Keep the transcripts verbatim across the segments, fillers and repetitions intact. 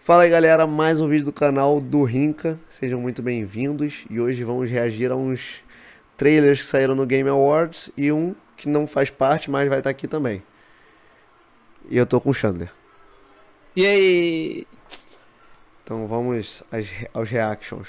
Fala aí galera, mais um vídeo do canal do Rinca, sejam muito bem-vindos e hoje vamos reagir a uns trailers que saíram no Game Awards e um que não faz parte, mas vai estar aqui também. E eu tô com o Chandler. E aí? Então vamos às, aos reactions.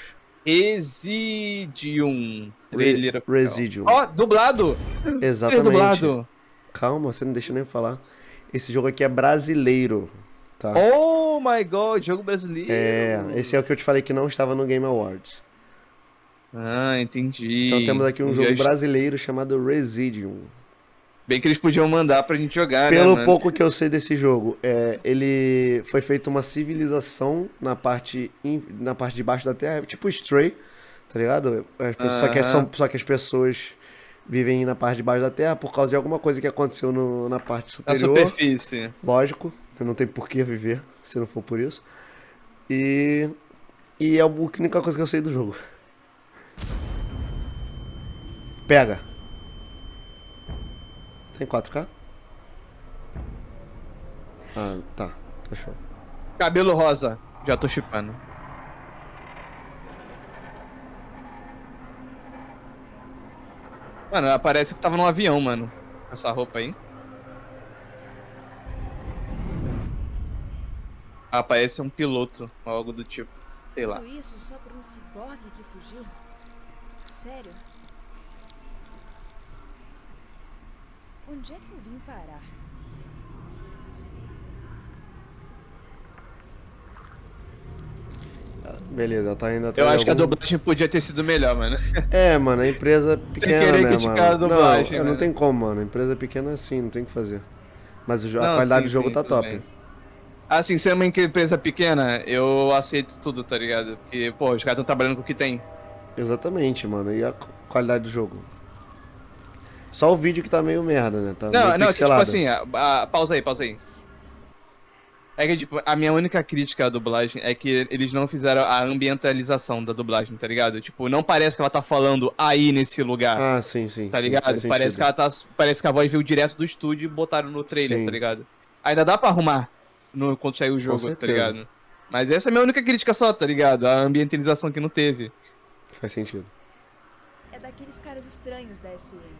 Residium. Trailer Re Residium. Ó, oh, dublado! Exatamente. Dublado. Calma, você não deixa nem falar. Esse jogo aqui é brasileiro, tá? Oh my god, jogo brasileiro. É, esse é o que eu te falei que não estava no Game Awards. Ah, entendi. Então temos aqui um Eu jogo já... brasileiro chamado Residium. Bem que eles podiam mandar pra gente jogar, Pelo né, pouco que eu sei desse jogo, é, ele foi feito uma civilização na parte, in, na parte de baixo da Terra, tipo Stray, tá ligado? As pessoas, só, que são, só que as pessoas vivem na parte de baixo da Terra por causa de alguma coisa que aconteceu no, na parte superior. Na superfície. Lógico, não tem por que viver se não for por isso. E, e é a única coisa que eu sei do jogo. Pega. Tem quatro K? Ah, tá. Tá show. Cabelo rosa. Já tô chipando. Mano, parece que tava num avião, mano. Essa roupa aí. Ah, parece um piloto, ou algo do tipo. Sei lá. Tudo isso só por um ciborgue que fugiu? Sério? Onde é que eu vim parar? Beleza, ela tá indo atrás. Eu acho que a algum... dublagem podia ter sido melhor, mano. É, mano, a empresa pequena, querer né, criticar mano? a dublagem, não, não mano. tem como, mano. A empresa pequena é assim, não tem o que fazer. Mas o jo... a Não, qualidade sim, do jogo sim, tá tudo top. bem. Assim, sendo uma empresa pequena, eu aceito tudo, tá ligado? Porque, pô, os caras estão trabalhando com o que tem. Exatamente, mano. E a qualidade do jogo? Só o vídeo que tá meio merda, né? Tá Não, meio não, que, tipo pixelado. assim, a, a, pausa aí, pausa aí. É que, tipo, a minha única crítica à dublagem é que eles não fizeram a ambientalização da dublagem, tá ligado? Tipo, não parece que ela tá falando aí nesse lugar, Ah, sim, sim. tá sim, ligado? faz Parece sentido. que ela tá. Parece que a voz veio direto do estúdio e botaram no trailer, Sim. tá ligado? Ainda dá pra arrumar no, quando sair o jogo, tá certeza. ligado? Mas essa é a minha única crítica só, tá ligado? A ambientalização que não teve. Faz sentido. É daqueles caras estranhos da S M.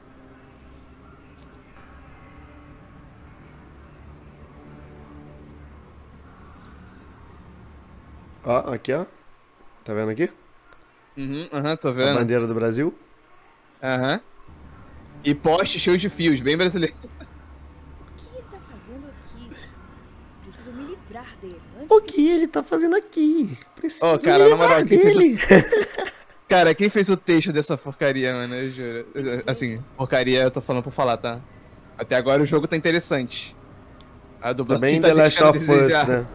Ó, aqui, ó. Tá vendo aqui? Uhum, aham, tô A vendo. bandeira do Brasil. Aham. E poste cheio de fios, bem brasileiro. O que ele tá fazendo aqui? Preciso me livrar dele antes O que ele tá fazendo aqui? Preciso Ô, cara, me na moral, livrar quem fez o- dele. Cara, quem fez o texto dessa porcaria, mano? Eu juro. Assim, porcaria eu tô falando por falar, tá? Até agora o jogo tá interessante. A dublagem Também tá The Last deixando a of Us, desejar. né?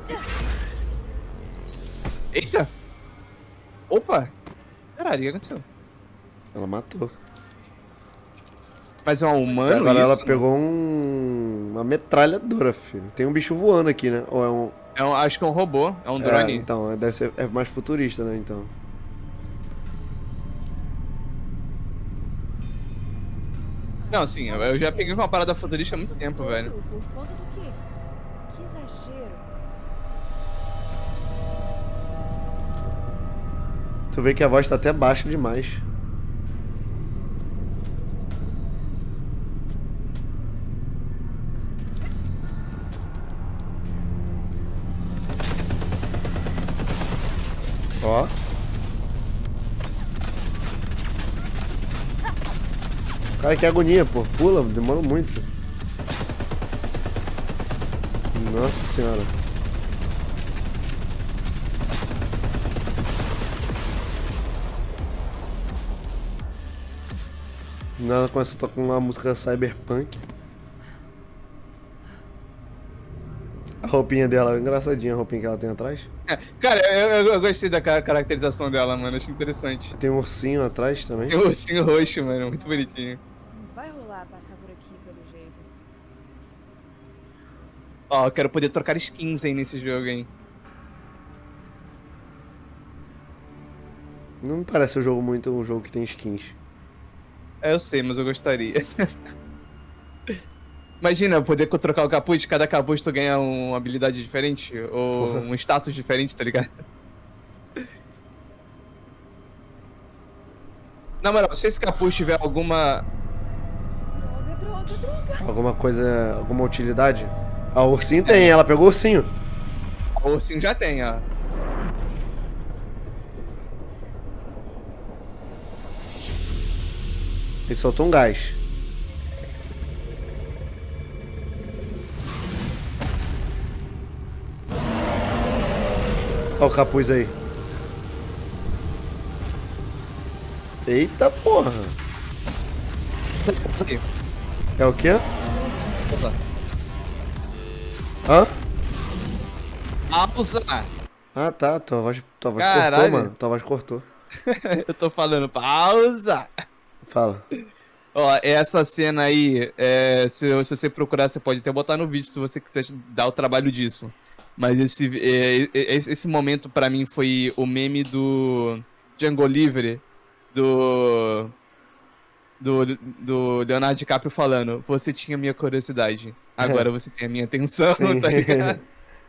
Eita! Opa! Caralho, o que aconteceu? Ela matou. Mas é um humano Agora isso? ela pegou um... uma metralhadora, filho. Tem um bicho voando aqui, né? Ou é um... É um, acho que é um robô, é um É, drone. então, deve ser é mais futurista, né? Então. Não, sim, eu eu já peguei uma parada futurista há muito tempo, todo velho. Por conta do quê? Que exagero. Tu vê que a voz tá até baixa demais. Ó. Cara, que agonia, pô. Pula, demora muito. Nossa senhora. Nada começa a tocar uma música cyberpunk. A roupinha dela, engraçadinha a roupinha que ela tem atrás. É, cara, eu, eu- eu gostei da ca- caracterização dela, mano. Achei interessante. Tem um ursinho atrás também. Tem um ursinho roxo, mano. Muito bonitinho. Não vai rolar passar por aqui pelo jeito. Ó, eu quero poder trocar skins aí nesse jogo, hein. Não me parece um jogo muito um jogo que tem skins. É, eu sei, mas eu gostaria. Imagina, poder trocar o capuz, cada capuz tu ganha uma habilidade diferente, ou Porra. um status diferente, tá ligado? Na moral, se esse capuz tiver alguma... Droga, droga, droga. Alguma coisa, alguma utilidade? Ah, o ursinho tem, ela pegou o ursinho. O ursinho já tem, ó. Ele soltou um gás. Olha o capuz aí. Eita porra. Isso aqui. É o quê? Pausa. Hã? Pausa. Ah tá, tua voz, tua voz Caralho. cortou, mano. Tua voz cortou. Eu tô falando pausa. Fala. Ó, essa cena aí, é, se, se você procurar, você pode até botar no vídeo se você quiser te dar o trabalho disso. Mas esse, é, esse, esse momento pra mim foi o meme do Django Livre, do, do, do Leonardo DiCaprio falando: você tinha minha curiosidade, agora você tem a minha atenção, Sim. tá ligado?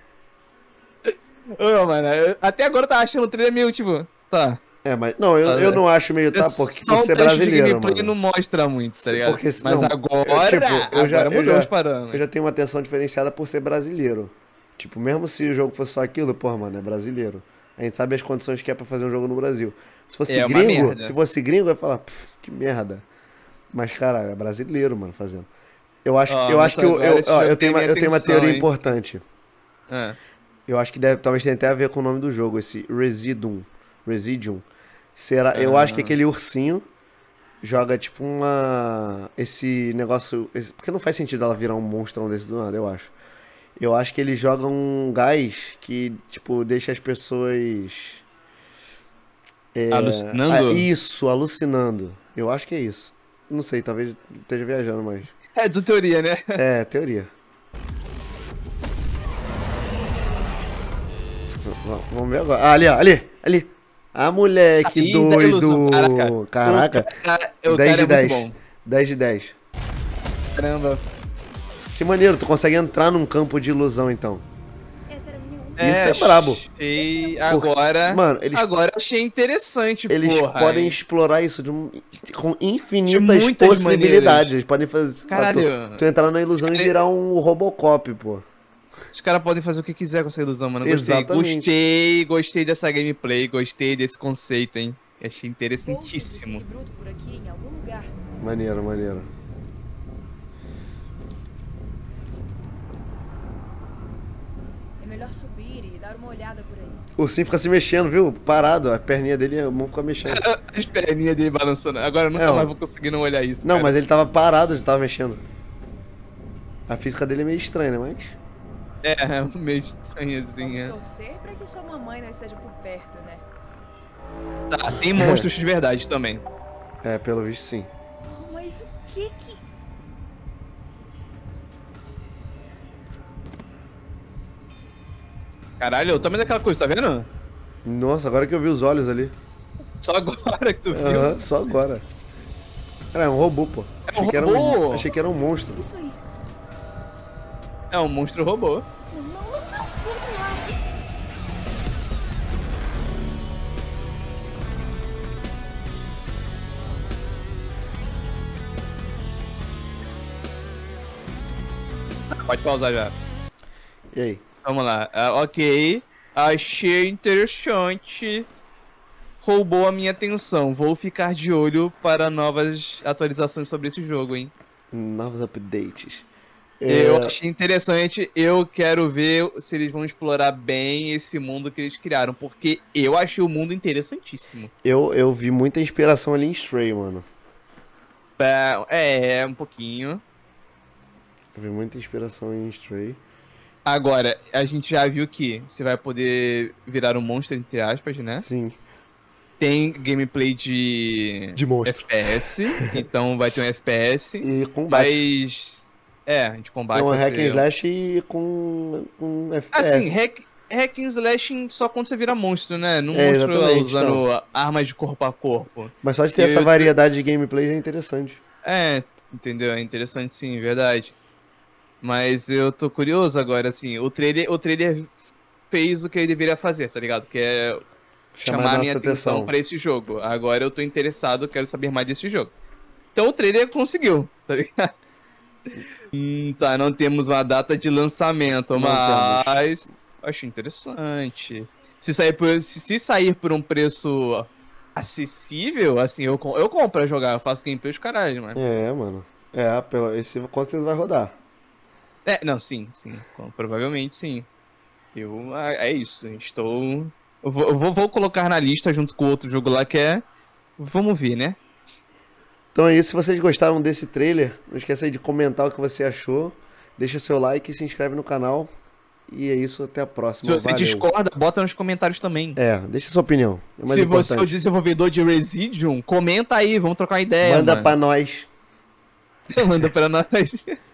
Ô, mano, eu- até agora eu tava achando o trailer meio, tipo, tá. É, mas. Não, eu, eu não acho meio tá, porque Só por um ser teste de brasileiro, gameplay mano. não mostra muito, tá Se- ligado? porque- Mas não, agora, eu, tipo, eu já- agora eu mudou já- os parâmetros. Eu já tenho uma atenção diferenciada por ser brasileiro. Tipo, mesmo se o jogo fosse só aquilo, porra, mano, é brasileiro. A gente sabe as condições que é pra fazer um jogo no Brasil. Se fosse É uma gringo, merda. se fosse gringo, eu ia falar, "Pff, que merda. Mas, caralho, é brasileiro, mano, fazendo. Eu acho, Ó, eu mas acho que eu, agora eu, esse ó, jogo eu tenho uma, tem eu tenho uma atenção, teoria hein? importante. Ah, Eu acho que deve, talvez tenha até a ver com o nome do jogo, esse Residuum. Residuum. Será, eu acho que Ah. aquele ursinho joga tipo uma. Esse negócio. esse- porque não faz sentido ela virar um monstrão desse do nada, eu acho. Eu acho que ele joga um gás que, tipo, deixa as pessoas. é, Alucinando? ah, isso, alucinando. Eu acho que é isso. Não sei, talvez esteja viajando, mas. É do teoria, né? É, teoria. V- Vamos ver agora. Ah, ali, ó, ali, ali. Ah, moleque Saí da ilusão. doido. Caraca. Caraca. O cara, o dez cara de é dez. muito bom. dez de dez. Caramba. Que maneiro, tu consegue entrar num campo de ilusão, então. Essa era a minha única. Isso é brabo. Achei... Agora, Mano, eles, agora achei interessante, eles porra. podem hein? explorar isso de um- com infinitas De muitas possibilidades. maneiras. Eles podem fazer. Caralho. Tu, tu entrar na ilusão e Cara, virar um Robocop, pô. Os caras podem fazer o que quiser com essa ilusão, mano. Gostei, Exatamente. gostei, gostei dessa gameplay, gostei desse conceito, hein. Achei Bolsas de interessantíssimo. sangue bruto por aqui em algum lugar. Maneiro, maneiro. É melhor subir e dar uma olhada por aí. O ursinho fica se mexendo, viu? Parado, a perninha dele, a mão fica mexendo. As perninhas dele balançando. Agora eu nunca É, ó. mais vou conseguir não olhar isso. Não, cara. mas ele tava parado, ele tava mexendo. A física dele é meio estranha, né? Mas. É, meio Vamos estranhazinha. torcer pra que sua mamãe não esteja por perto, né? Tá, tem monstros de verdade também. É, pelo visto sim. Oh, mas o que que... Caralho, o tamanho daquela coisa, tá vendo? Nossa, agora que eu vi os olhos ali. Só agora que tu viu. Aham, só agora. Cara, é um robô, pô. É Achei um que era robô? um, achei que era um monstro. Isso aí. É um monstro robô. Não, não, não, não. Vamos lá. Pode pausar já. E aí? Vamos lá. Ah, ok. Achei interessante. Roubou a minha atenção. Vou ficar de olho para novas atualizações sobre esse jogo, hein? Novos updates. Eu É, achei interessante. Eu quero ver se eles vão explorar bem esse mundo que eles criaram. Porque eu achei o mundo interessantíssimo. eu, eu vi muita inspiração ali em Stray, mano. É, é um pouquinho. Eu vi muita inspiração em Stray. Agora, a gente já viu que você vai poder virar um monstro, entre aspas, né? Sim. Tem gameplay de, De monstro. F P S, então vai ter um F P S, E combate. mas... É, a gente combate... É um vai hack and ser- slash e com, com F P S. Assim, hack, hack and slash só quando você vira monstro, né? Não É, monstro exatamente, usando armas de corpo a corpo. Mas só de ter E essa eu- variedade de gameplay é interessante. É, entendeu? É interessante sim, verdade. Mas eu tô curioso agora, assim, o trailer, o trailer fez o que ele deveria fazer, tá ligado? Que é Chamar chamar a a minha nossa atenção atenção. pra esse jogo. Agora eu tô interessado, quero saber mais desse jogo. Então o trailer conseguiu, tá ligado? Hum, tá, não temos uma data de lançamento, Não mas acho interessante. Se sair por, se, se sair por um preço acessível, assim, eu, com- eu compro pra jogar, eu faço gameplay de caralho, mano. É, mano. É, pelo, esse com certeza vai rodar. É, não, sim, sim, com- provavelmente sim. Eu, ah, é isso, estou... Eu vou, eu vou, vou colocar na lista junto com o outro jogo lá que é... Vamos ver, né? Então é isso, se vocês gostaram desse trailer, não esqueça aí de comentar o que você achou. Deixa seu like e se inscreve no canal. E é isso, até a Se próxima. você Valeu. discorda, bota nos comentários também. É, deixa sua opinião. É mais Se você é o importante. desenvolvedor de Residium, comenta aí, vamos trocar ideia, Manda mano. pra nós. Manda pra nós.